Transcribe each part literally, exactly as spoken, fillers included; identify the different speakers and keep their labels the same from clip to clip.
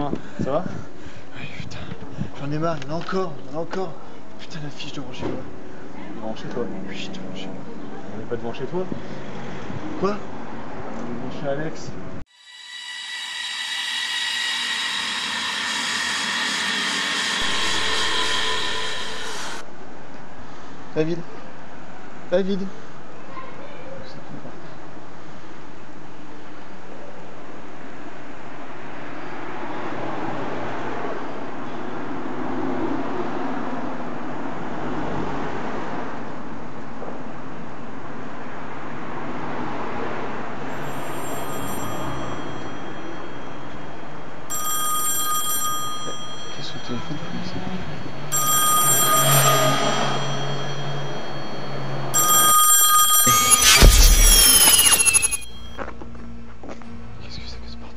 Speaker 1: Benjamin, ça va?
Speaker 2: Ouais, putain, j'en ai marre, il y en a encore, il y en a encore. Putain, la fiche devant chez moi.
Speaker 1: Devant chez toi.
Speaker 2: Oui, devant chez moi.
Speaker 1: On n'est pas devant chez toi?
Speaker 2: Quoi?
Speaker 1: On est devant chez Alex.
Speaker 2: David? David? Qu'est-ce que le téléphone fait ici? Qu'est-ce que c'est que ce bordel?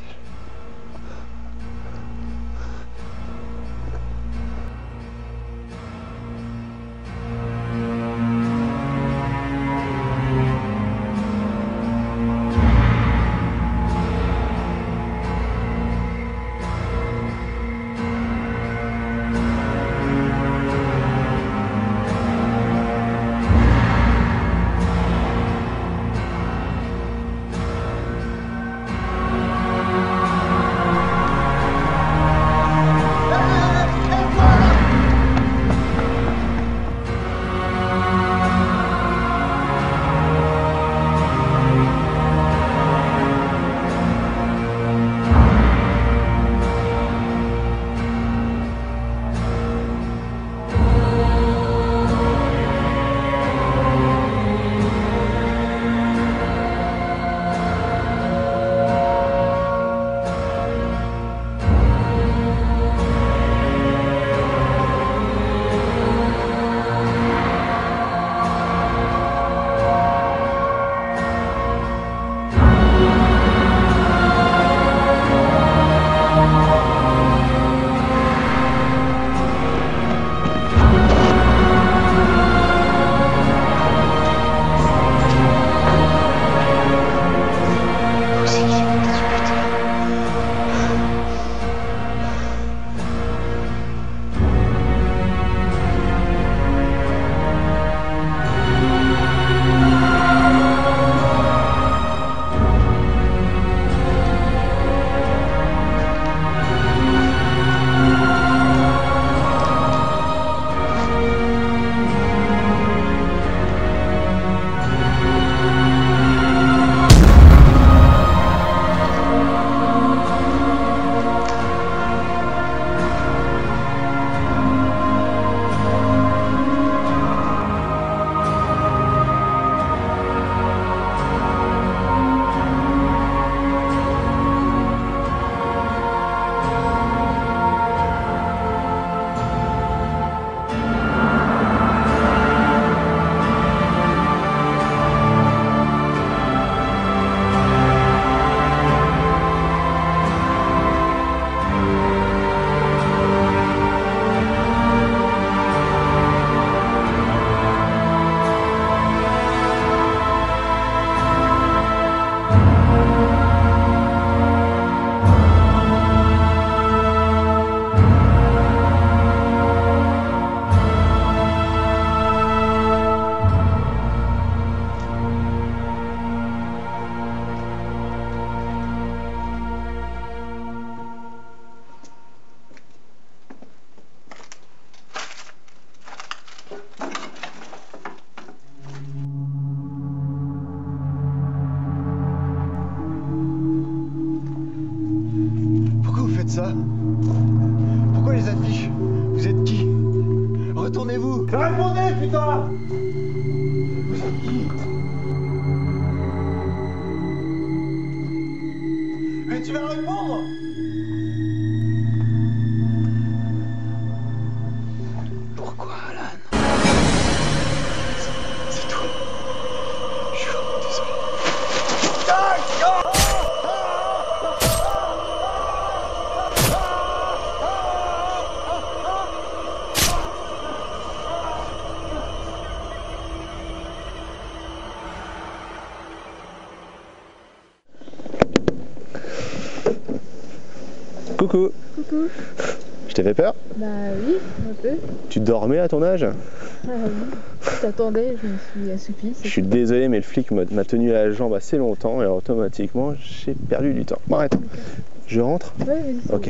Speaker 2: Ça? Pourquoi les affiches? Vous êtes qui? Retournez-vous!
Speaker 1: Répondez, putain!
Speaker 2: Vous êtes qui? Mais tu vas répondre! Pourquoi, Alan? C'est toi. Je suis vraiment désolé.
Speaker 3: Coucou.
Speaker 4: Coucou.
Speaker 3: Je t'ai fait peur?
Speaker 4: Bah oui, un peu.
Speaker 3: Tu dormais à ton âge?
Speaker 4: Ah oui. Je t'attendais, je me suis assoupie.
Speaker 3: Je suis désolé, mais le flic m'a m'a tenu à la jambe assez longtemps et alors, automatiquement j'ai perdu du temps. Bon, arrête. Okay. Je rentre?
Speaker 4: Ouais, vas-y.
Speaker 3: Ok.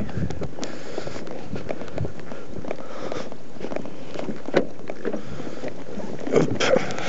Speaker 3: Hop.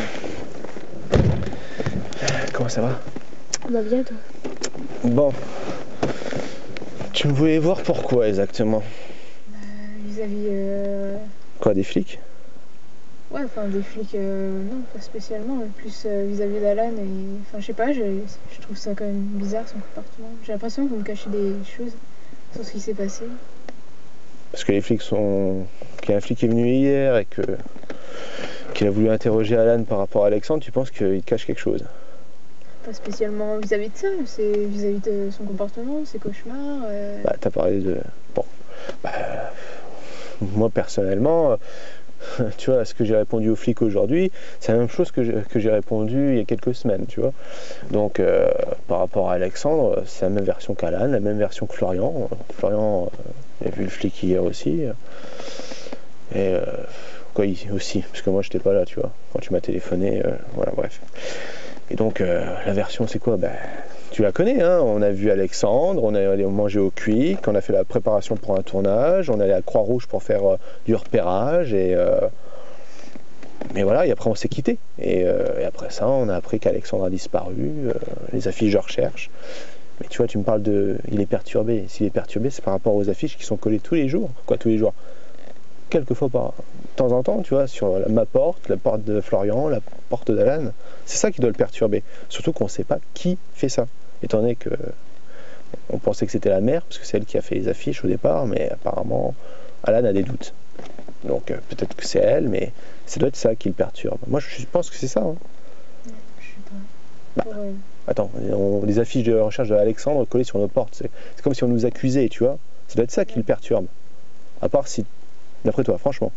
Speaker 3: Comment ça va?
Speaker 4: Bah bien toi.
Speaker 3: Bon. Tu me voulais voir pourquoi exactement?
Speaker 4: Bah, vis-à-vis... Euh...
Speaker 3: Quoi, des flics?
Speaker 4: Ouais, enfin des flics, euh, non, pas spécialement, mais plus euh, vis-à-vis d'Alan et... Enfin, je sais pas, je, je trouve ça quand même bizarre son comportement. J'ai l'impression que vous me cachez des choses sur ce qui s'est passé.
Speaker 3: Parce que les flics sont... Qu'il y a un flic qui est venu hier et que... qu'il a voulu interroger Alan par rapport à Alexandre, tu penses qu'il te cache quelque chose?
Speaker 4: Pas spécialement vis-à-vis de ça, c'est vis-à-vis de son comportement, ses cauchemars. Euh...
Speaker 3: Bah, t'as parlé de... Bon. Bah... Moi, personnellement... Tu vois, ce que j'ai répondu aux flics aujourd'hui, c'est la même chose que j'ai répondu il y a quelques semaines, tu vois. Donc, euh, par rapport à Alexandre, c'est la même version qu'Alan, la même version que Florian. Florian, euh, il a vu le flic hier aussi. Et euh, quoi, aussi, parce que moi, j'étais pas là, tu vois. Quand tu m'as téléphoné, euh, voilà, bref. Et donc, euh, la version, c'est quoi? Ben, tu la connais, hein. On a vu Alexandre, on est allé manger au Quick, on a fait la préparation pour un tournage, on est allé à Croix-Rouge pour faire euh, du repérage, et, euh, mais voilà, et après on s'est quitté. Et, euh, et après ça, on a appris qu'Alexandre a disparu, euh, les affiches de recherche. Mais tu vois, tu me parles de... Il est perturbé. S'il est perturbé, c'est par rapport aux affiches qui sont collées tous les jours. Quoi, tous les jours? Quelques fois par de temps en temps, tu vois, sur la, ma porte, la porte de Florian, la porte d'Alan. C'est ça qui doit le perturber. Surtout qu'on ne sait pas qui fait ça. Étant donné que on pensait que c'était la mère, parce que c'est elle qui a fait les affiches au départ, mais apparemment, Alan a des doutes. Donc euh, peut-être que c'est elle, mais ça doit être ça qui le perturbe. Moi, je pense que c'est ça. Hein.
Speaker 4: Je sais
Speaker 3: Bah,
Speaker 4: pas. Pour, euh...
Speaker 3: Attends, on, les affiches de recherche d'Alexandre collées sur nos portes, c'est comme si on nous accusait, tu vois. Ça doit être ça qui le perturbe. À part si... D'après toi, franchement.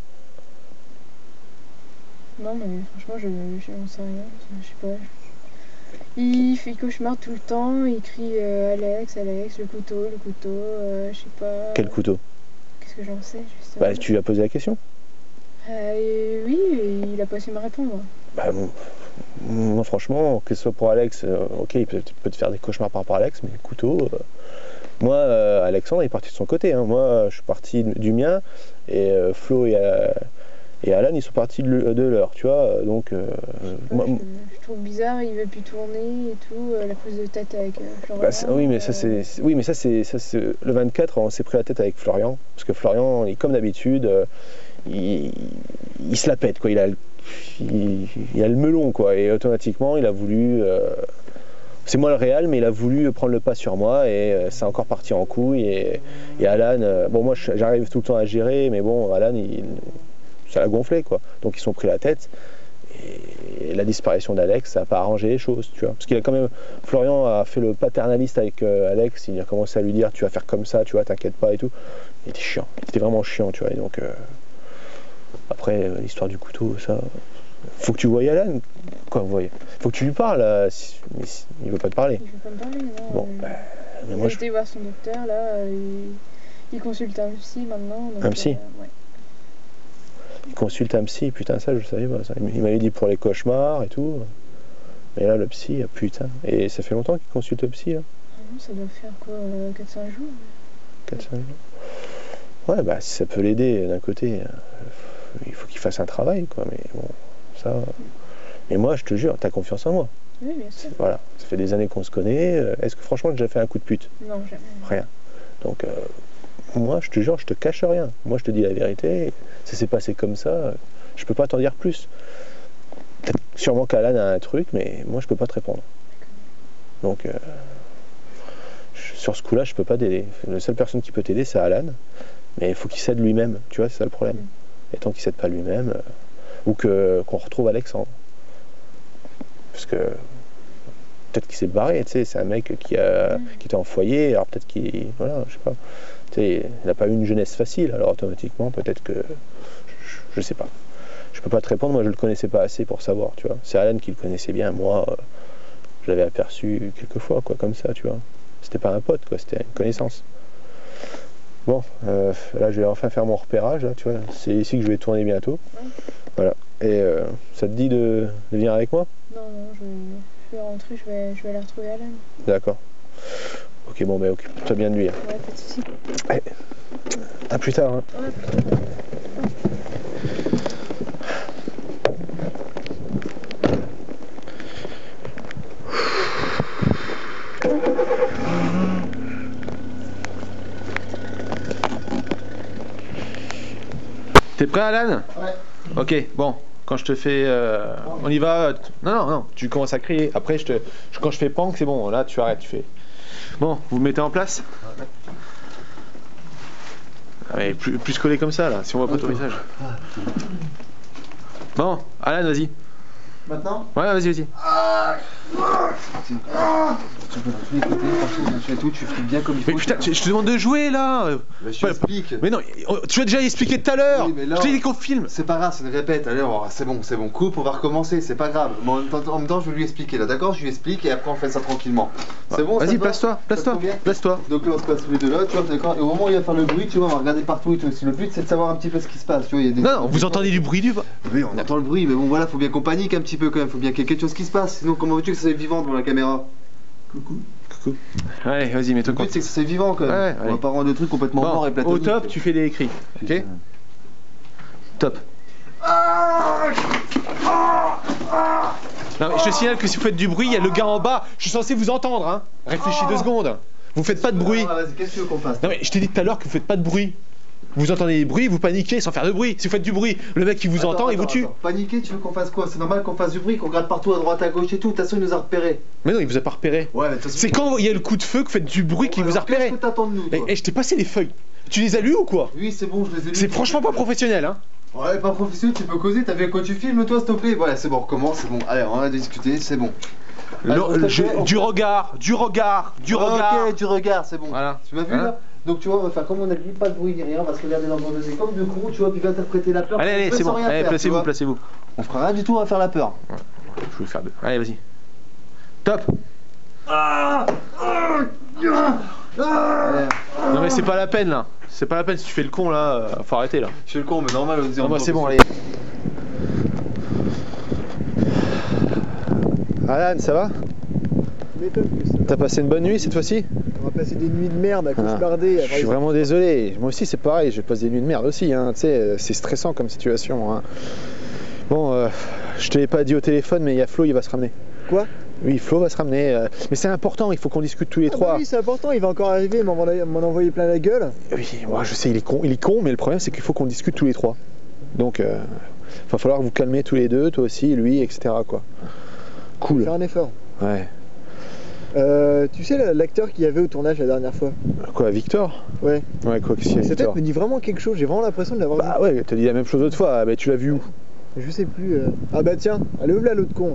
Speaker 4: Non, mais franchement, je n'en sais rien. Je sais pas. Il fait cauchemar tout le temps. Il crie euh, Alex, Alex, le couteau, le couteau. Euh, je sais pas.
Speaker 3: Quel couteau?
Speaker 4: Qu'est-ce que j'en sais, justement.
Speaker 3: Bah, tu lui as posé la question?
Speaker 4: euh, Oui, il a pas su me répondre.
Speaker 3: Bah, bon, moi, franchement, que ce soit pour Alex, euh, ok, il peut, peut te faire des cauchemars par rapport à Alex, mais le couteau. Euh... Moi, euh, Alexandre est parti de son côté. Hein. Moi, je suis parti du mien, et euh, Flo et, euh, et Alan, ils sont partis de, de leur, tu vois. Donc, euh,
Speaker 4: je,
Speaker 3: moi,
Speaker 4: je, je trouve bizarre, il veut plus tourner et tout, euh, la prise de tête avec euh, Florian.
Speaker 3: Bah, oui, mais ça,
Speaker 4: euh...
Speaker 3: c'est, oui, mais ça, c'est, ça, c'est le vingt-quatre, on s'est pris la tête avec Florian, parce que Florian, il, comme d'habitude, euh, il, il se la pète, quoi. Il a, il, il a le melon, quoi, et automatiquement, il a voulu. Euh, C'est moi le réal, mais il a voulu prendre le pas sur moi et euh, c'est encore parti en couille. Et, et Alan, euh, bon, moi j'arrive tout le temps à gérer, mais bon, Alan, il, ça l'a gonflé, quoi. Donc ils se sont pris la tête. Et, et la disparition d'Alex, ça n'a pas arrangé les choses, tu vois. Parce qu'il a quand même. Florian a fait le paternaliste avec euh, Alex, il a commencé à lui dire tu vas faire comme ça, tu vois, t'inquiète pas et tout. Il était chiant, il était vraiment chiant, tu vois. Et donc, euh, après, euh, l'histoire du couteau, ça. Faut que tu voyes Alan. Quoi, vous voyez? Faut que tu lui parles. Euh, si, mais si, il veut pas te parler.
Speaker 4: Il veut pas me parler, non.
Speaker 3: Bon,
Speaker 4: euh,
Speaker 3: bah, mais
Speaker 4: il
Speaker 3: moi,
Speaker 4: a
Speaker 3: je...
Speaker 4: été voir son docteur, là. Euh, il, il consulte un psy maintenant. Donc,
Speaker 3: un psy
Speaker 4: euh, ouais.
Speaker 3: Il consulte un psy, putain, ça, je savais pas. Ça. Il m'avait dit pour les cauchemars et tout. Mais là, le psy, putain. Et ça fait longtemps qu'il consulte le psy, là?
Speaker 4: Ah non, ça doit faire quoi, euh, quatre cinq jours?
Speaker 3: quatre cinq jours. Ouais, bah, si ça peut l'aider d'un côté, euh, il faut qu'il fasse un travail, quoi. Mais bon, ça. Mais moi, je te jure, t'as confiance en moi.
Speaker 4: Oui, bien sûr.
Speaker 3: Voilà, ça fait des années qu'on se connaît. Est-ce que franchement, j'ai déjà fait un coup de pute?
Speaker 4: Non, jamais.
Speaker 3: Rien. Donc, euh, moi, je te jure, je te cache rien. Moi, je te dis la vérité. Ça s'est passé comme ça. Je peux pas t'en dire plus. Peut-être sûrement qu'Alan a un truc, mais moi, je peux pas te répondre. Donc, euh, je, sur ce coup-là, je peux pas t'aider. La seule personne qui peut t'aider, c'est Alan. Mais il faut qu'il cède lui-même. Tu vois, c'est ça le problème. Mm. Et tant qu'il cède pas lui-même, euh, ou que qu'on retrouve Alexandre. Parce que peut-être qu'il s'est barré, tu sais, c'est un mec qui, a, mmh. qui était en foyer, alors peut-être qu'il, voilà, je sais pas, tu sais, il n'a pas eu une jeunesse facile, alors automatiquement, peut-être que, je, je sais pas, je peux pas te répondre, moi je le connaissais pas assez pour savoir, tu vois, c'est Alan qui le connaissait bien, moi, euh, je l'avais aperçu quelques fois, quoi, comme ça, tu vois, c'était pas un pote, quoi, c'était une connaissance. Bon, euh, là je vais enfin faire mon repérage, là, tu vois. C'est ici que je vais tourner bientôt.
Speaker 4: Ouais.
Speaker 3: Voilà. Et euh, ça te dit de, de venir avec moi?
Speaker 4: Non, non, je vais, je vais rentrer, je vais, je vais aller retrouver Alan.
Speaker 3: D'accord. Ok, bon, ben occupe-toi bien de lui. Hein.
Speaker 4: Ouais, pas de soucis.
Speaker 3: Allez. À plus tard. Hein.
Speaker 4: Ouais, plus tard.
Speaker 3: T'es prêt, Alan?
Speaker 2: Ouais.
Speaker 3: Ok, bon. Quand je te fais... Euh, on y va. Non, non, non. Tu commences à crier. Après, je te, je- quand je fais pank, c'est bon. Là, tu arrêtes. Tu fais... Bon, vous me mettez en place? Ah, mais plus, plus collé comme ça, là, si on voit pas ton visage. Bon, Alan, vas-y.
Speaker 2: Maintenant?
Speaker 3: Ouais, vas-y, vas-y.
Speaker 2: Tu peux dans tous les côtés, franchement, tu fais tout, tu fais bien comme il faut.
Speaker 3: Mais putain, je je te demande de jouer, là.
Speaker 2: Bah, je
Speaker 3: Ouais,
Speaker 2: t'explique.
Speaker 3: Mais non, tu l'as déjà expliqué tout à l'heure.
Speaker 2: Oui, mais là,
Speaker 3: Je t'ai dit qu'on filme.
Speaker 2: C'est pas grave, c'est une répète. Allez, on va- c'est bon, c'est bon. Coupe, on va recommencer, c'est pas grave. Mais en même temps, en même temps, je vais lui expliquer là, d'accord? Je lui explique et après on fait ça tranquillement. C'est bon? ça
Speaker 3: Vas-y,
Speaker 2: te va?
Speaker 3: place-toi,
Speaker 2: Ça te
Speaker 3: place-toi,
Speaker 2: convient?
Speaker 3: place-toi.
Speaker 2: Donc là, on se passe tous les deux là, tu vois, d'accord? Et au moment où il va faire le bruit, tu vois, on va regarder partout et tout. Si le but c'est de savoir un petit peu ce qui se passe, tu vois, il y a des.
Speaker 3: Non, non, vous entendez du bruit du...
Speaker 2: Oui, on entend le bruit, mais bon, voilà, faut bien qu'on panique un petit peu quand même. Faut bien qu'il y ait quelque chose qui se passe. Sinon, comment veux-tu que ça soit vivant devant la caméra? Coucou.
Speaker 3: Coucou. Allez, vas-y, mets-toi
Speaker 2: Le
Speaker 3: compte.
Speaker 2: but c'est que ça soit vivant quand même.
Speaker 3: Ouais,
Speaker 2: on
Speaker 3: allez.
Speaker 2: va pas rendre le truc complètement mort et
Speaker 3: Bon,
Speaker 2: platonique.
Speaker 3: au top, tu fais des cris. Ok?
Speaker 2: Putain.
Speaker 3: Top. Non, mais je te signale que si vous faites du bruit, il y a le gars en bas. Je suis censé vous entendre, hein. Réfléchis deux secondes. Vous faites pas de bruit.
Speaker 2: Ah, vas-y, qu'est-ce que tu veux qu'on fasse?
Speaker 3: Non, mais je t'ai dit tout à l'heure que vous faites pas de bruit. Vous entendez des bruits, vous paniquez sans faire de bruit. Si vous faites du bruit, le mec qui vous
Speaker 2: Attends,
Speaker 3: entend, il vous
Speaker 2: attends,
Speaker 3: tue.
Speaker 2: attends. Paniquer, tu veux qu'on fasse quoi? C'est normal qu'on fasse du bruit, qu'on regarde partout à droite, à gauche et tout. De toute façon, il nous a repérés.
Speaker 3: Mais non, il vous a pas repéré.
Speaker 2: Ouais, mais de toute façon-
Speaker 3: C'est quand il y a le coup de feu que vous faites du bruit qui vous a
Speaker 2: Alors,
Speaker 3: repéré.
Speaker 2: Qu'est-ce que t'attends de nous,
Speaker 3: Et,
Speaker 2: toi?
Speaker 3: et je t'ai passé les feuilles. Tu les as lues ou quoi?
Speaker 2: Oui, c'est bon, je les ai lus.
Speaker 3: C'est franchement pas professionnel, hein.
Speaker 2: Ouais, pas professionnel, tu peux causer. T'as vu à quoi tu filmes, toi, s'il te plaît? Voilà, c'est bon, on recommence, c'est bon. Allez, on va discuter, c'est bon.
Speaker 3: Le-
Speaker 2: Allez, on
Speaker 3: le-
Speaker 2: fait- on
Speaker 3: du
Speaker 2: fait-
Speaker 3: regard, du regard, du
Speaker 2: Ok,
Speaker 3: regard.
Speaker 2: du regard, c'est bon.
Speaker 3: Voilà.
Speaker 2: Tu m'as vu
Speaker 3: Hein?
Speaker 2: là? Donc tu vois, on va faire comme on a dit, pas de bruit ni rien, on va se regarder dans le deux comme deux cons, tu vois, puis il va interpréter la peur.
Speaker 3: Allez, allez,
Speaker 2: sans
Speaker 3: c'est bon.
Speaker 2: rien
Speaker 3: Allez,
Speaker 2: faire, tu
Speaker 3: placez-vous,
Speaker 2: vois.
Speaker 3: placez-vous.
Speaker 2: On fera rien du tout, on va faire la peur.
Speaker 3: Je vais faire deux. Allez, vas-y. Top.
Speaker 2: Allez.
Speaker 3: Non mais c'est pas la peine là. C'est pas la peine si tu fais le con là. euh, Faut arrêter là.
Speaker 2: Je suis le con, mais normal, on se dit.
Speaker 3: Non bah c'est bon, allez. Alan, ça va?
Speaker 5: M'étonne que ça.
Speaker 3: T'as passé une bonne nuit cette fois-ci?
Speaker 5: On va passer des nuits de merde à
Speaker 3: Ah,
Speaker 5: cauchemarder. à
Speaker 3: Je
Speaker 5: faire
Speaker 3: suis
Speaker 5: des-
Speaker 3: vraiment désolé. Moi aussi c'est pareil, je passe des nuits de merde aussi. Hein. Tu sais, c'est stressant comme situation. Hein. Bon, euh, je te l'ai pas dit au téléphone, mais il y a Flo, il va se ramener.
Speaker 5: Quoi?
Speaker 3: Oui, Flo va se ramener. euh, Mais c'est important, il faut qu'on discute tous les
Speaker 5: Ah bah
Speaker 3: trois.
Speaker 5: oui, c'est important, il va encore arriver, m'en envoyer- m'en envoyer plein la gueule.
Speaker 3: Oui, moi je sais, il est con, il est con, mais le problème c'est qu'il faut qu'on discute tous les trois. Donc, il euh, va falloir vous calmer tous les deux, toi aussi, lui, et cetera. Quoi. Cool.
Speaker 5: Faire un effort.
Speaker 3: Ouais.
Speaker 5: Euh, tu sais la- l'acteur qu'il y avait au tournage la dernière fois?
Speaker 3: Quoi, Victor?
Speaker 5: Ouais.
Speaker 3: Ouais, quoi que si,
Speaker 5: Cette tête
Speaker 3: Victor.
Speaker 5: me dit vraiment quelque chose, j'ai vraiment l'impression de l'avoir
Speaker 3: Bah ouais, t'as dit la même chose l'autre fois, mais tu l'as vu où?
Speaker 5: vu. Je sais plus. euh. Ah bah tiens, allez ouvre là l'autre con.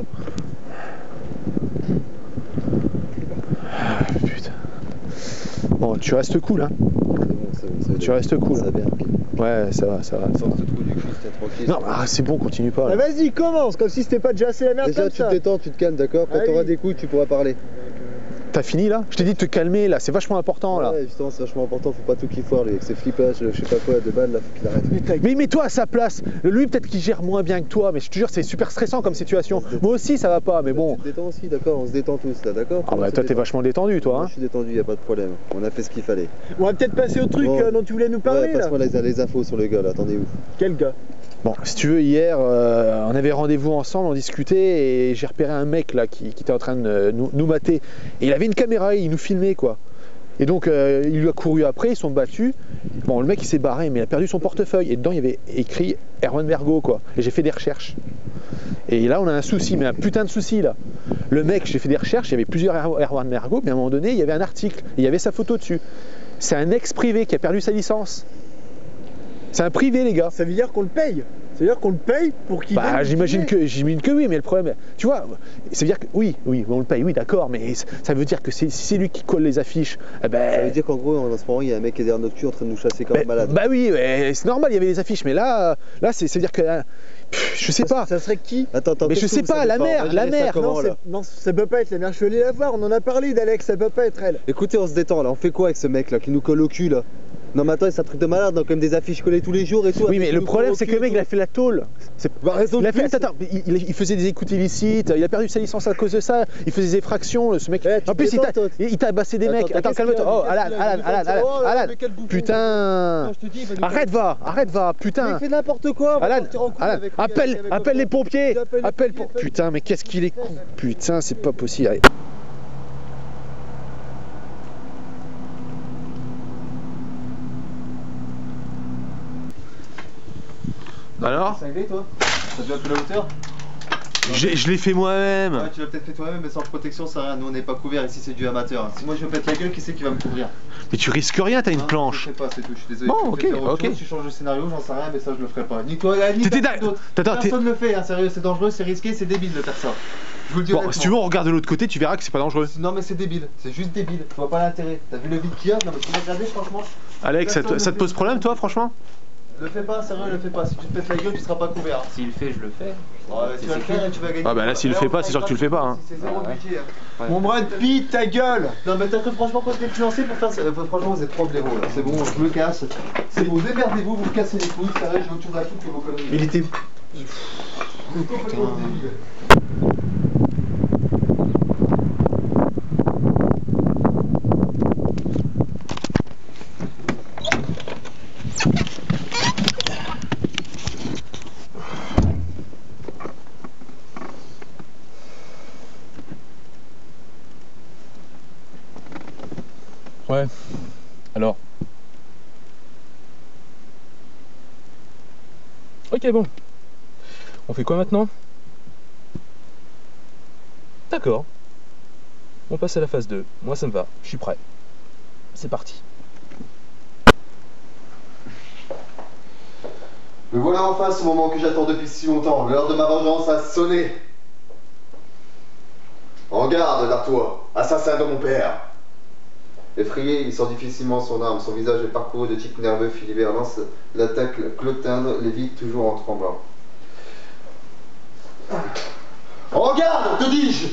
Speaker 3: Ah, putain. Bon, tu restes cool, hein? Tu restes cool.
Speaker 2: Ça va bien.
Speaker 3: Ouais, ça va, ça va. Ça va.
Speaker 2: Sors ce trou du cul, c'était tranquille.
Speaker 3: Non, ah, c'est bon, continue pas.
Speaker 5: Ah
Speaker 3: là.
Speaker 5: vas-y, commence, comme si c'était pas déjà assez la merde
Speaker 2: Déjà,
Speaker 5: comme
Speaker 2: tu
Speaker 5: ça.
Speaker 2: te détends, tu te calmes, d'accord? Quand
Speaker 5: Ah
Speaker 2: t'auras
Speaker 5: oui.
Speaker 2: des couilles, tu pourras parler.
Speaker 3: T'as fini là? Je t'ai dit de te calmer là, c'est vachement important là.
Speaker 2: Ouais, justement, c'est vachement important, faut pas tout qu'il foire, lui, avec ses flippages, je sais pas quoi, de balles, là, faut qu'il arrête.
Speaker 5: Mais ta-
Speaker 3: Mais mets-toi à sa place. Lui, peut-être qu'il gère moins bien que toi, mais je te jure, c'est super stressant comme situation. Moi aussi, ça va pas, mais bon.
Speaker 2: Tu te détends aussi, d'accord? On se détend tous, là, d'accord?
Speaker 3: Ah bah toi, t'es vachement détendu, toi.
Speaker 2: Moi,
Speaker 3: Hein.
Speaker 2: je suis détendu, y a pas de problème. On a fait ce qu'il fallait.
Speaker 5: On va peut-être passer au truc
Speaker 2: Bon.
Speaker 5: euh, dont tu voulais nous parler
Speaker 2: Ouais,
Speaker 5: là.
Speaker 2: passe-moi les, les infos sur le gars, là, attendez où?
Speaker 5: Quel gars?
Speaker 3: Bon, si tu veux, hier, euh, on avait rendez-vous ensemble, on discutait, et j'ai repéré un mec là qui, qui était en train de euh, nous, nous mater. Et il avait une caméra, il nous filmait quoi. Et donc, euh, il lui a couru après, ils sont battus. Bon, le mec il s'est barré, mais il a perdu son portefeuille. Et dedans, il y avait écrit Erwan Bergo quoi. Et j'ai fait des recherches. Et là, on a un souci, mais un putain de souci là. Le mec, j'ai fait des recherches, il y avait plusieurs Er- Erwan Bergo, mais à un moment donné, il y avait un article, et il y avait sa photo dessus. C'est un ex-privé qui a perdu sa licence. C'est un privé, les gars.
Speaker 5: Ça veut dire qu'on le paye. Ça veut dire qu'on le paye pour qu'il
Speaker 3: Bah,
Speaker 5: vienne nous
Speaker 3: j'imagine
Speaker 5: filmer.
Speaker 3: que, j'imagine que oui, mais le problème, tu vois, ça veut dire que oui, oui, on le paye, oui, d'accord, mais ça veut dire que c'est, si c'est lui qui colle les affiches, eh ben,
Speaker 2: Ça veut dire qu'en gros, en ce moment, il y a un mec qui est derrière notre cul en train de nous chasser comme
Speaker 3: ben,
Speaker 2: un malade.
Speaker 3: bah oui, ouais, c'est normal, il y avait les affiches, mais là, euh, là, c'est, c'est dire que, euh, pff, je sais
Speaker 5: Ça-
Speaker 3: pas,
Speaker 5: Ça serait qui?
Speaker 2: Attends, attends,
Speaker 3: mais
Speaker 2: qu'est-ce
Speaker 3: je
Speaker 2: que
Speaker 3: sais
Speaker 2: vous
Speaker 3: pas,
Speaker 2: savez
Speaker 3: la
Speaker 2: pas?
Speaker 3: mère,
Speaker 2: On va
Speaker 3: la
Speaker 2: gérer ça
Speaker 3: mère.
Speaker 2: comment,
Speaker 5: Non,
Speaker 2: là
Speaker 5: c'est- non, ça peut pas être la mère. Je suis allé la voir, on en a parlé d'Alex, ça peut pas être elle.
Speaker 2: Écoutez, on se détend là, on fait quoi avec ce mec là qui nous colle au cul là? Non mais attends, c'est un truc de malade, donc quand même des affiches collées tous les jours et tout.
Speaker 3: Oui, mais le problème, c'est que le mec, il a fait la tôle. C'est-
Speaker 2: Bah, raison
Speaker 3: Il
Speaker 2: de
Speaker 3: a fait,
Speaker 2: plus.
Speaker 3: attends, il, il- il faisait des écoutes illicites, il a perdu sa licence à cause de ça, il faisait des effractions, ce mec.
Speaker 2: Eh, tu
Speaker 3: en plus,
Speaker 2: te
Speaker 3: il t'a
Speaker 2: détends, toi.
Speaker 3: il t'a abassé des
Speaker 2: Attends,
Speaker 3: mecs.
Speaker 2: attends,
Speaker 3: Attends,
Speaker 2: qu'est-ce qu'il
Speaker 3: calme-toi.
Speaker 2: a,
Speaker 3: Oh,
Speaker 2: qu'est-ce
Speaker 3: Alan,
Speaker 2: qu'il a,
Speaker 3: Alan,
Speaker 2: il fait
Speaker 3: Alan,
Speaker 2: ça.
Speaker 3: Alan,
Speaker 2: Oh là là,
Speaker 3: Alan.
Speaker 2: mais quel bouffon.
Speaker 3: Putain.
Speaker 2: Non, je te dis, il va nous
Speaker 3: Arrête, va, arrête, va,
Speaker 2: Mais
Speaker 3: putain.
Speaker 2: il fait n'importe quoi. on va
Speaker 3: Alan,
Speaker 2: partir en couille
Speaker 3: Alan,
Speaker 2: avec lui,
Speaker 3: appelle,
Speaker 2: avec- avec
Speaker 3: appelle
Speaker 2: le
Speaker 3: les
Speaker 2: frère.
Speaker 3: pompiers.
Speaker 2: Il appelle les
Speaker 3: Appelle
Speaker 2: pompiers,
Speaker 3: pour.
Speaker 2: appelle-
Speaker 3: Putain, mais qu'est-ce qu'il est con. Putain, c'est pas possible. Allez. Alors,
Speaker 2: Cinglé toi. T'as déjà fait la hauteur?
Speaker 3: je, je l'ai fait moi-même.
Speaker 2: Ouais, tu l'as peut-être fait toi-même, mais sans protection, ça rien. Nous, on n'est pas couverts ici, c'est du amateur. Si moi je me pète la gueule, qui c'est qui va me couvrir?
Speaker 3: Mais tu risques rien, t'as une
Speaker 2: Hein,
Speaker 3: planche.
Speaker 2: Je sais pas, c'est tout. Je suis désolé.
Speaker 3: Bon,
Speaker 2: Tu
Speaker 3: ok,
Speaker 2: peux faire autre
Speaker 3: ok.
Speaker 2: chose, tu changes le scénario, j'en sais rien, mais ça, je le ferai pas. Ni toi, ni
Speaker 3: T'étais
Speaker 2: personne
Speaker 3: d'ac-
Speaker 2: d'autre.
Speaker 3: Attends, t'es-
Speaker 2: Personne ne le fait, hein, sérieux, c'est dangereux, c'est risqué, c'est débile de faire ça. Je vous le dis
Speaker 3: Bon,
Speaker 2: honnêtement.
Speaker 3: si tu veux, on regarde de l'autre côté, tu verras que c'est pas dangereux.
Speaker 2: Non, mais c'est débile, c'est juste débile. Tu vois pas l'intérêt. T'as vu le vide qu'il y a? Non, mais tu vas regarder, franchement.
Speaker 3: Alex, ça te,
Speaker 2: Personne
Speaker 3: ça
Speaker 2: ne
Speaker 3: te pose
Speaker 2: fait.
Speaker 3: problème, toi, franchement?
Speaker 2: Le fais pas, sérieux, le fais pas. Si tu te pètes la gueule, tu seras pas couvert.
Speaker 6: S'il le fait, je le fais.
Speaker 2: Ouais, tu vas le faire et tu vas gagner.
Speaker 3: Ah bah là, s'il le fait pas, c'est sûr que tu le fais pas, hein.
Speaker 2: C'est zéro
Speaker 6: Ouais.
Speaker 2: budget. hein.
Speaker 6: Ouais.
Speaker 1: Mon Brad Pitt, ta gueule!
Speaker 2: Non, mais t'as cru franchement pas t'es financé pour faire ça. Euh, Franchement, vous êtes trop blaireaux là. C'est bon, je me casse. C'est bon, démerdez-vous, vous me cassez les couilles. Sérieux, j'ai autre chose à foutre que vos conneries.
Speaker 3: Il était.
Speaker 2: Vous êtes complètement débiles.
Speaker 6: Ouais. Alors. Ok, bon. On fait quoi maintenant? D'accord. On passe à la phase deux. Moi, ça me va. Je suis prêt. C'est parti.
Speaker 2: Me voilà enfin ce moment que j'attends depuis si longtemps. L'heure de ma vengeance a sonné. En garde, Dartois, assassin de mon père. Effrayé, il sort difficilement son arme. Son visage est parcouru de tics nerveux. Philibert lance l'attaque. Clotilde l'évite toujours en tremblant. En garde, te dis-je!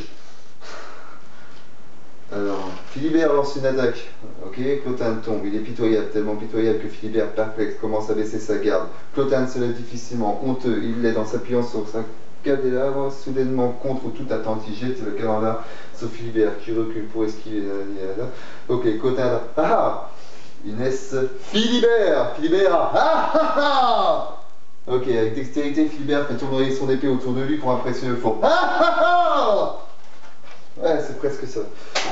Speaker 2: Alors, Philibert lance une attaque. Ok, Clotilde tombe. Il est pitoyable, tellement pitoyable que Philibert, perplexe, commence à baisser sa garde. Clotilde se lève difficilement, honteux. Il l'aide en s'appuyant sur sa cadavre. Soudainement, contre toute attente, il jette le calendar sur Philibert qui recule pour esquiver. Ok, Clotilde. Ah ah! Inès. Philibert! Philibert! Ah ah ah! Ok, avec dextérité, Philibert fait tourner son épée autour de lui pour impressionner le four. Ah ah ah! Ouais, c'est presque ça.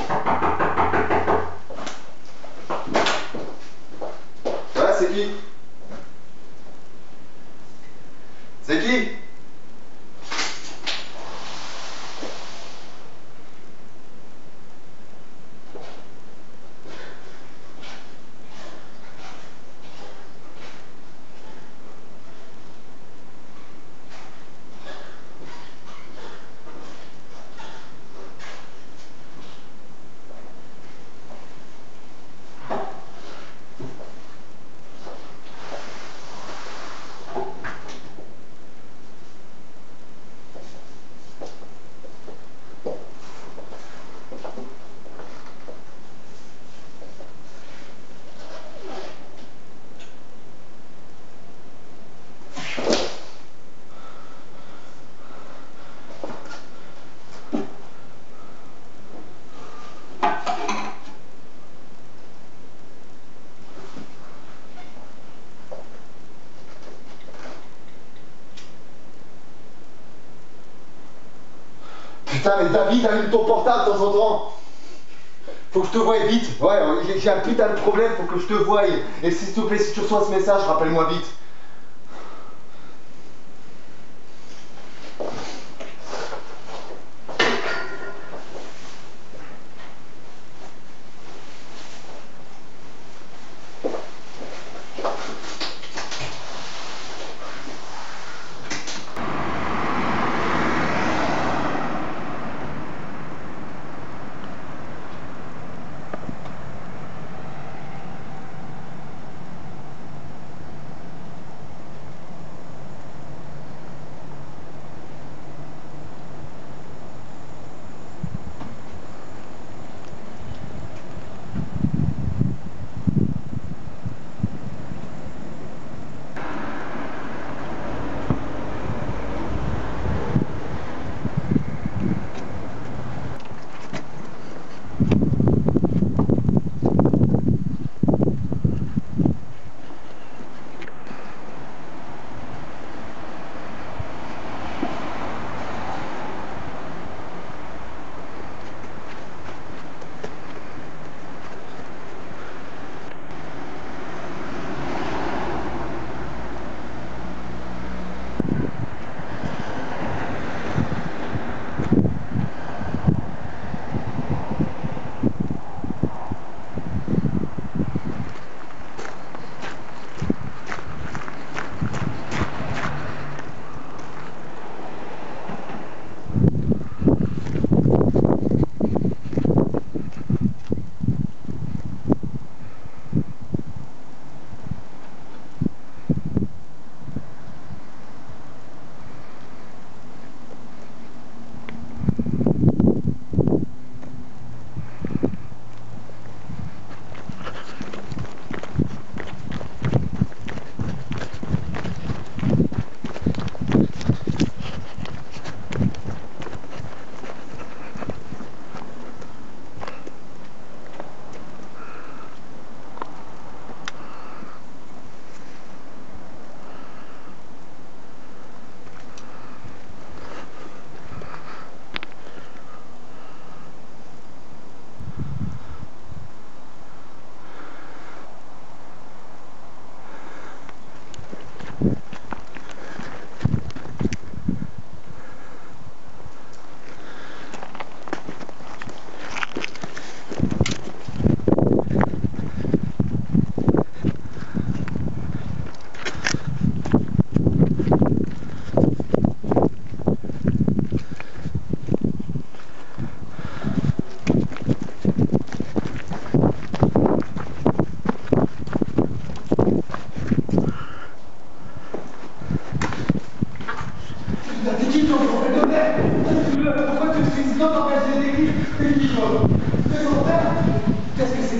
Speaker 2: Voilà, c'est qui? C'est qui? Putain, mais David, allume ton portable de temps en temps. Faut que je te voie vite. Ouais, j'ai- j'ai un putain de problème, faut que je te voie. Et s'il te plaît, si tu reçois ce message, rappelle-moi vite.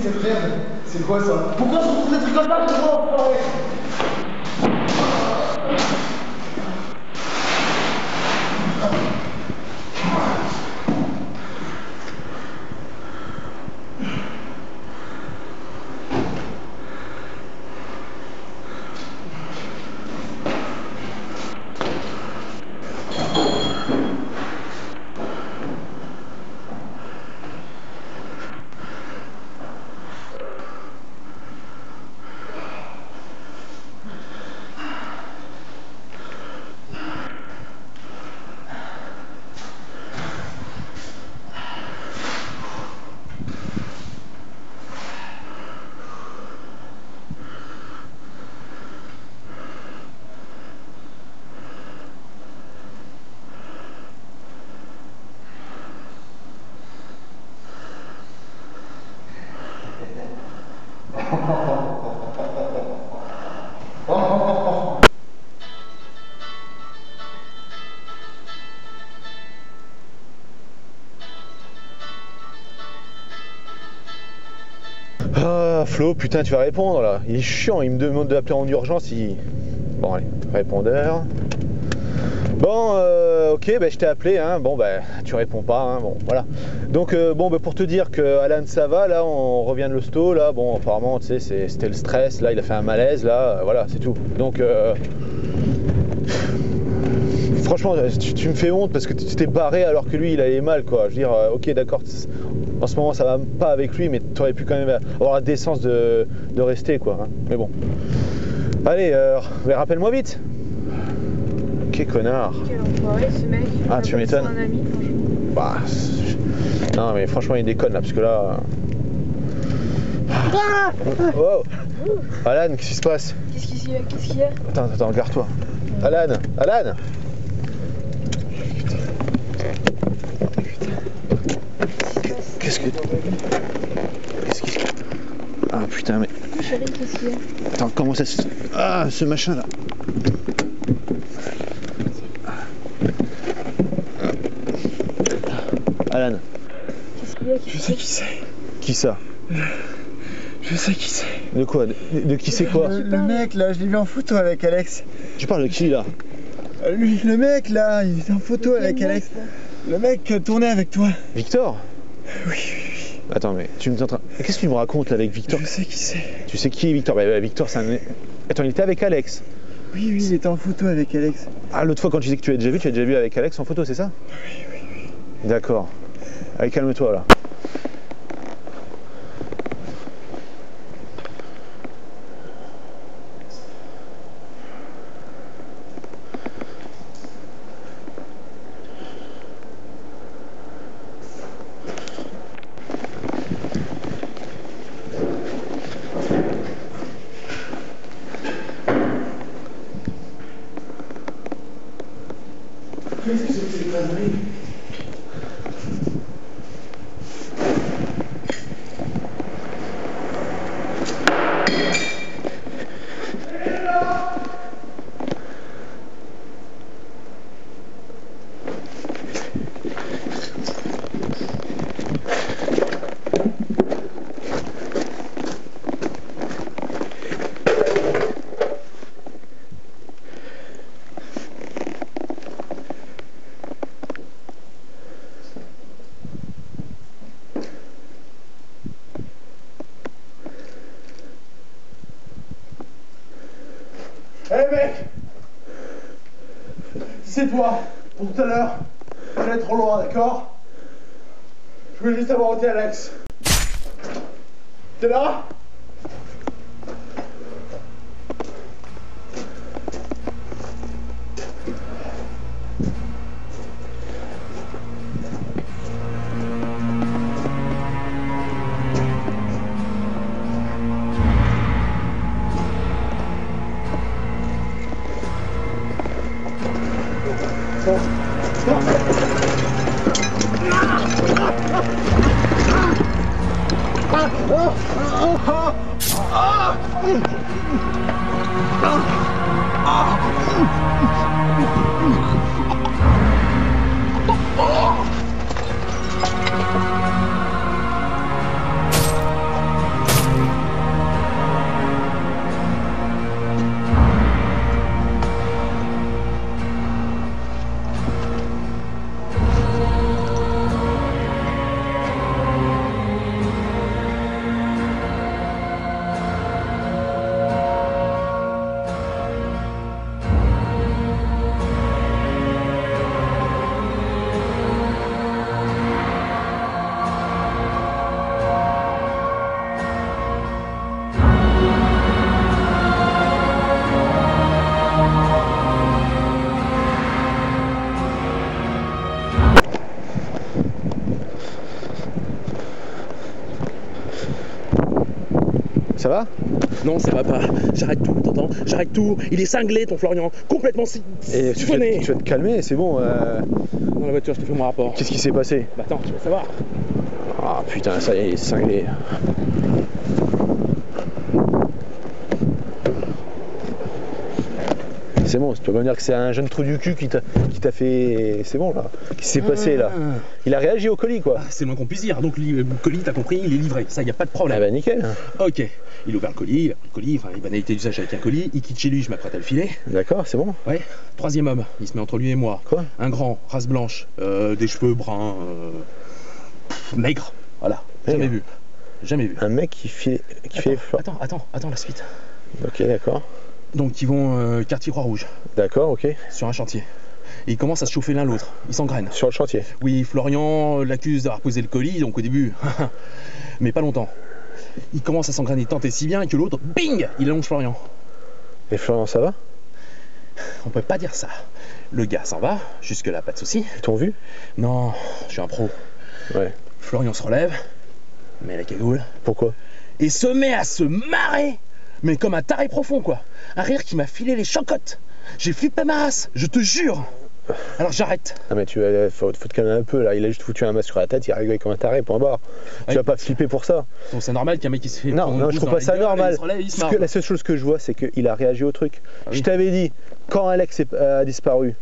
Speaker 5: cette merde? C'est quoi ça? Pourquoi on se retrouve des trucs comme ça? Pourquoi?
Speaker 3: Ah, Flo, putain, tu vas répondre là. Il est chiant, il me demande de l'appeler en urgence. Il... Bon, allez, répondeur. Bon, euh, ok, bah, je t'ai appelé, hein. Bon, bah, tu réponds pas, hein. Bon, voilà. Donc, euh, bon, bah, pour te dire que Alan, ça va, là, on revient de l'hosto, là. Bon, apparemment, tu sais, c'était le stress, là, il a fait un malaise, là, euh, voilà, c'est tout. Donc, euh... franchement, tu, tu me fais honte parce que tu t'es barré alors que lui, il allait mal, quoi. Je veux dire, euh, ok, d'accord. En ce moment, ça va pas avec lui, mais tu aurais pu quand même avoir la décence de, de rester, quoi. Hein. Mais bon. Allez, euh, rappelle-moi vite. Quel connard.
Speaker 4: Quel enfoiré, ce mec.
Speaker 3: Ah, tu m'étonnes.
Speaker 4: Un ami, franchement.
Speaker 3: Bah, non, mais franchement, il déconne là, parce que là. Ah wow. Alan, qu'est-ce qui se passe?
Speaker 4: Qu'est-ce qu'il y a? Qu'est-ce qu'il y a?
Speaker 3: Attends, attends, regarde-toi. Alan, Alan. Qu'est-ce que. Qu'est-ce qui. Ah putain, mais.
Speaker 4: Chérie, qu'est-ce qu'il y a?
Speaker 3: Attends, comment ça se. Ah, ce machin là. Alan.
Speaker 4: Qu'est-ce qu'il y a?
Speaker 5: Je sais qui c'est.
Speaker 3: Qui ça?
Speaker 5: Je sais qui c'est.
Speaker 3: De quoi? De, de qui c'est quoi?
Speaker 5: Le, le mec là, je l'ai vu en photo avec Alex.
Speaker 3: Tu parles de qui là?
Speaker 5: Euh, Lui, le mec là, il était en photo avec
Speaker 4: Quel
Speaker 5: Alex.
Speaker 4: mec, là?
Speaker 5: Le mec qui tournait avec toi.
Speaker 3: Victor?
Speaker 5: Oui, oui,
Speaker 3: Attends, mais tu me t'es en train- Qu'est-ce que tu me racontes là avec
Speaker 5: oui.
Speaker 3: Victor?
Speaker 5: Je sais qui c'est.
Speaker 3: Tu sais qui est Victor? Bah, bah, Victor, c'est un. Attends, il était avec Alex.
Speaker 5: Oui, oui, il était en photo avec Alex.
Speaker 3: Ah, l'autre fois quand tu disais que tu l'as déjà vu, tu l'as déjà vu avec Alex en photo, c'est ça?
Speaker 5: Oui, oui, oui.
Speaker 3: D'accord. Allez, calme-toi là.
Speaker 5: Qu'est-ce que c'est que ces conneries? Hé hey mec, c'est toi, pour tout à l'heure, j'allais trop loin, d'accord? Je voulais juste avoir ôté Alex. T'es là? Bon. Bon.
Speaker 3: Ça va?
Speaker 7: Non, ça va pas. J'arrête tout, t'entends? J'arrête tout. Il est cinglé, ton Florian. Complètement si...
Speaker 3: Et tu,
Speaker 7: siphonné.
Speaker 3: vas, tu vas te calmer, c'est bon. Euh...
Speaker 7: Dans la voiture, je te fais mon rapport.
Speaker 3: Qu'est-ce qui s'est passé?
Speaker 7: Bah attends, tu vas savoir.
Speaker 3: Ah putain, ça y est, c'est cinglé. C'est bon, tu peux pas me dire que c'est un jeune trou du cul qui t'a qui t'a fait... C'est bon là. Qu'est-ce qui s'est passé là? Il a réagi au colis quoi.
Speaker 7: Ah, c'est le moins qu'on puisse dire. Donc le colis, t'as compris, il est livré. Ça, y a pas de
Speaker 3: Ah
Speaker 7: problème.
Speaker 3: bah nickel.
Speaker 7: Ok. Il a ouvert le colis, il a pris le colis, enfin les banalités d'usage avec un colis. Il quitte chez lui, je m'apprête à le filer.
Speaker 3: D'accord, c'est bon.
Speaker 7: Ouais. Troisième homme, il se met entre lui et moi.
Speaker 3: Quoi?
Speaker 7: Un grand, race blanche, euh, des cheveux bruns, euh, pff, maigre. Voilà. Jamais
Speaker 3: Maigre.
Speaker 7: vu. Jamais vu.
Speaker 3: Un mec qui fait... Qui
Speaker 7: Attends,
Speaker 3: fait...
Speaker 7: attends, attends, attends, la suite.
Speaker 3: Ok, d'accord.
Speaker 7: Donc ils vont euh, quartier Croix-Rouge,
Speaker 3: D'accord, ok.
Speaker 7: sur un chantier. Et ils commencent à se chauffer l'un l'autre, ils s'engrainent.
Speaker 3: Sur le chantier.
Speaker 7: Oui, Florian l'accuse d'avoir posé le colis, donc au début, mais pas longtemps. Il commence à s'engrainer tant et si bien que l'autre, bing, il allonge Florian.
Speaker 3: Et Florian, ça va?
Speaker 7: On peut pas dire ça. Le gars s'en va, jusque-là, pas de soucis.
Speaker 3: Ils t'ont vu?
Speaker 7: Non, je suis un pro.
Speaker 3: Ouais.
Speaker 7: Florian se relève, met la cagoule,
Speaker 3: Pourquoi?
Speaker 7: et se met à se marrer, mais comme un taré profond, quoi. Un rire qui m'a filé les chocottes. J'ai flippé ma race, je te jure. Alors j'arrête.
Speaker 3: Ah mais tu vas, faut, faut te calmer un peu là, il a juste foutu un masque sur la tête, il rigole comme un taré, point barre. Tu
Speaker 7: Ouais.
Speaker 3: vas pas flipper pour ça.
Speaker 7: Donc c'est normal qu'un mec qui se fait...
Speaker 3: Non,
Speaker 7: prendre une
Speaker 3: non, je
Speaker 7: pouce
Speaker 3: trouve
Speaker 7: dans
Speaker 3: pas
Speaker 7: la
Speaker 3: ça
Speaker 7: gueule,
Speaker 3: normal.
Speaker 7: il se relève, il se
Speaker 3: Parce
Speaker 7: marre.
Speaker 3: que la seule chose que je vois, c'est qu'il a réagi au truc.
Speaker 7: Ah oui.
Speaker 3: Je t'avais dit, quand Alex est- a disparu,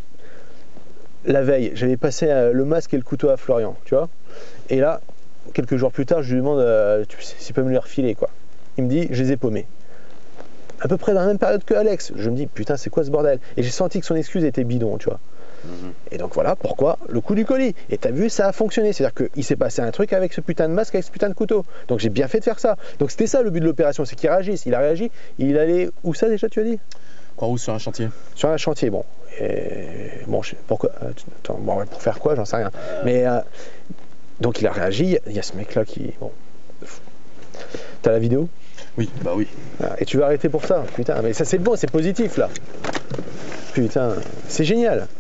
Speaker 3: la veille, j'avais passé euh, le masque et le couteau à Florian, tu vois. Et là, quelques jours plus tard, je lui demande euh, tu sais, s'il peut me les refiler, quoi. Il me dit, je les ai paumés. À peu près dans la même période que Alex. Je me dis, putain, c'est quoi ce bordel? Et j'ai senti que son excuse était bidon, tu vois. Et donc voilà pourquoi le coup du colis. Et t'as vu, ça a fonctionné. C'est-à-dire qu'il s'est passé un truc avec ce putain de masque, avec ce putain de couteau. Donc j'ai bien fait de faire ça. Donc c'était ça le but de l'opération, c'est qu'il réagisse. Il a réagi, il allait... Où ça déjà, tu as dit?
Speaker 7: Croix-Rouge sur un chantier.
Speaker 3: Sur un chantier, bon. Et... Bon, je sais pourquoi... euh, tu- Attends, bon, ouais, pour faire quoi, j'en sais rien. Mais... euh, Donc il a réagi, il y a ce mec-là qui... Bon. T'as la vidéo?
Speaker 7: Oui, bah oui.
Speaker 3: Ah, et tu vas arrêter pour ça, putain. Mais ça c'est bon, c'est positif là. Putain, c'est génial.